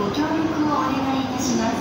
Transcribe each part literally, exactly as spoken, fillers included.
ご協力をお願いいたします。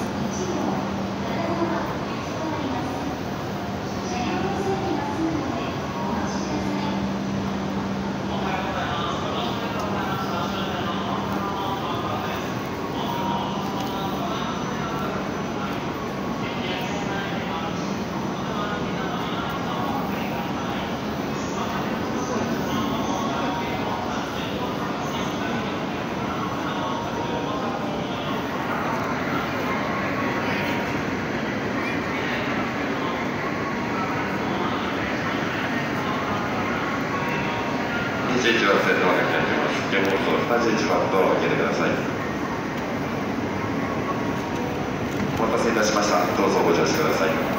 にじゅういちばん線のお願いします。よん号棟さんじゅういちばんドアを開けてください。お待たせいたしました。どうぞご乗車ください。